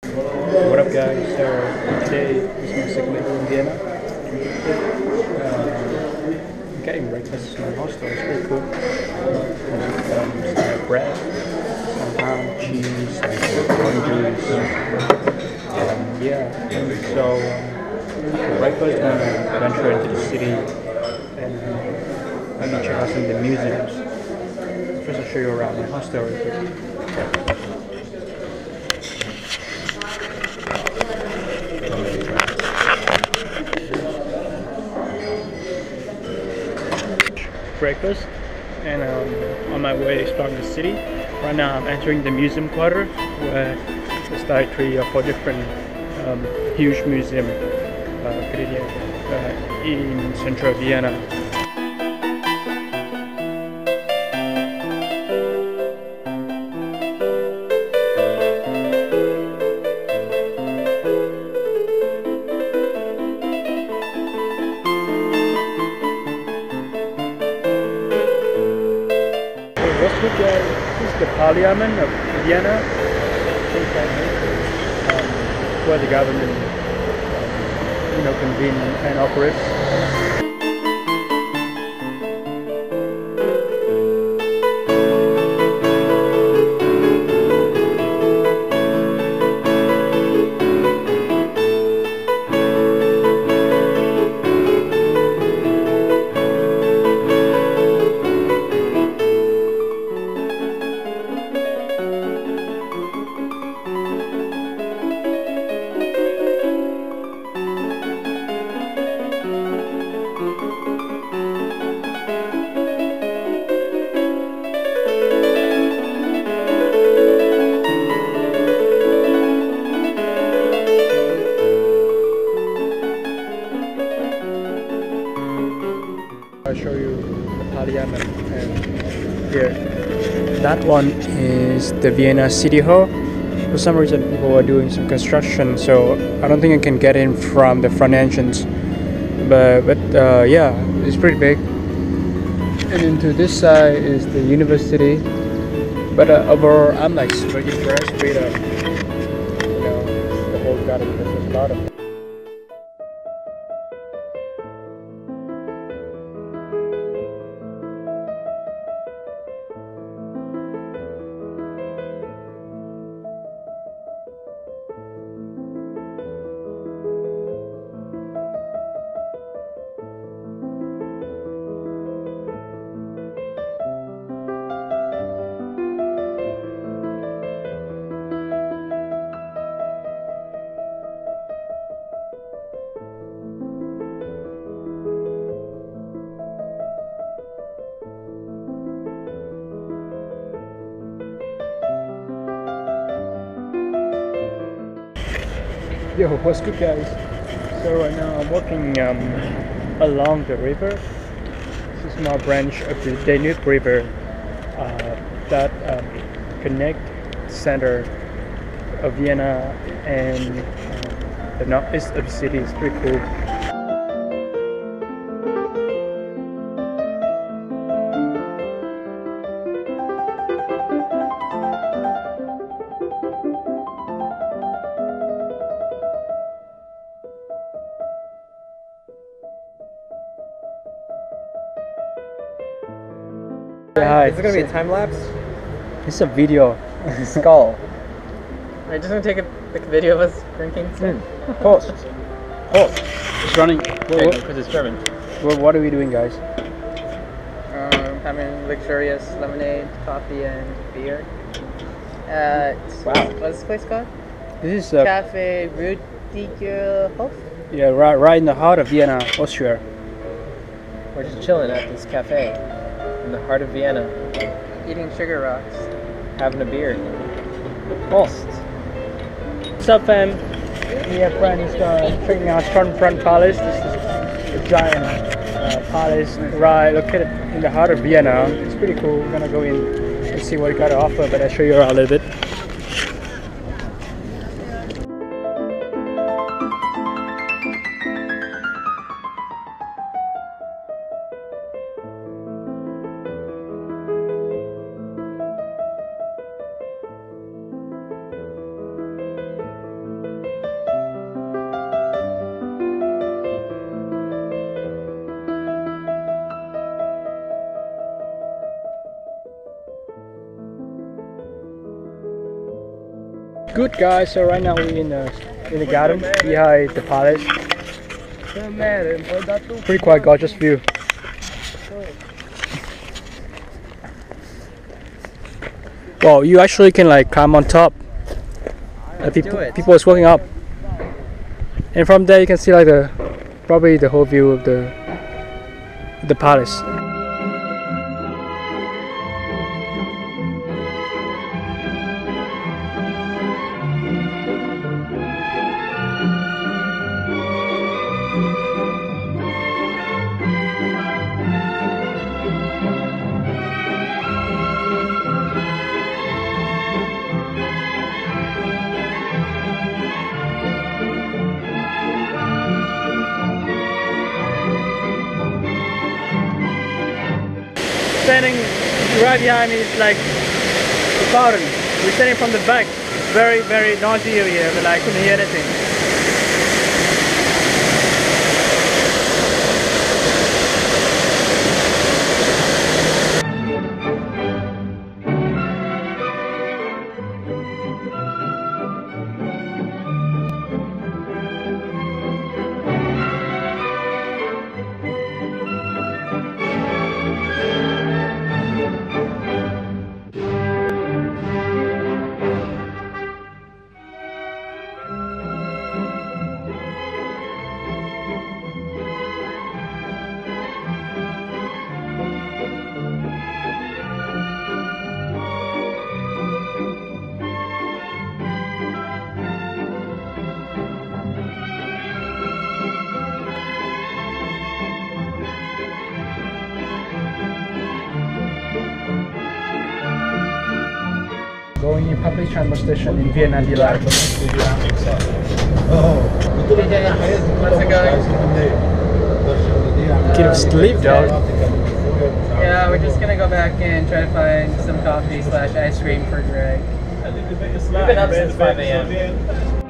What up guys, so today is my second day in Vienna. I'm getting breakfast in my hostel, it's pretty cool. Some bread, some ham, cheese, orange juice. For breakfast I'm going to venture into the city and let me check out some of the museums. First I'll show you around my hostel real quick. Breakfast and on my way exploring the city. Right now I'm entering the museum quarter where there's like 3 or 4 different huge museums in central Vienna. This is the Parliament of Vienna, where the government, convene and operates. I'll show you the Parliament, and here, that one is the Vienna City Hall. For some reason people are doing some construction, so I don't think I can get in from the front entrance, but yeah, it's pretty big. And into this side is the university, but overall I'm like pretty impressed with the whole garden. There's a lot of Yo, what's good guys? So right now I'm walking along the river. This is a small branch of the Danube River that connect the center of Vienna and the northeast of the city. It's pretty cool. Hi. Is it gonna be a time lapse? It's a video. Skull. Alright, just gonna take a video of us drinking. Pause. It's running. Because it's German. What are we doing, guys? Having luxurious lemonade, coffee, and beer. Wow. What's this place called? This is Cafe Rudigerhof? yeah, right in the heart of Vienna, Austria. We're just chilling at this cafe in the heart of Vienna. Eating sugar rocks. Having a beer. Prost. What's up, fam? We have friends checking out Front Palace. This is a giant palace right located in the heart of Vienna. It's pretty cool. We're gonna go in and see what it got to offer, but I'll show you around a little bit. Good guys, so right now we're in the garden behind the palace. Pretty quite gorgeous view. Well, you actually can like climb on top. People is walking up, and from there you can see like probably the whole view of the palace. Standing right behind me is like the fountain. We're standing from the back. It's very, very noisy over here, but I couldn't hear anything. Going in public transportation in Vienna, be like. How's it going? Kid of sleep, dog. Yeah, we're just gonna go back and try to find some coffee / ice cream for Greg. We've been up since 5 a.m.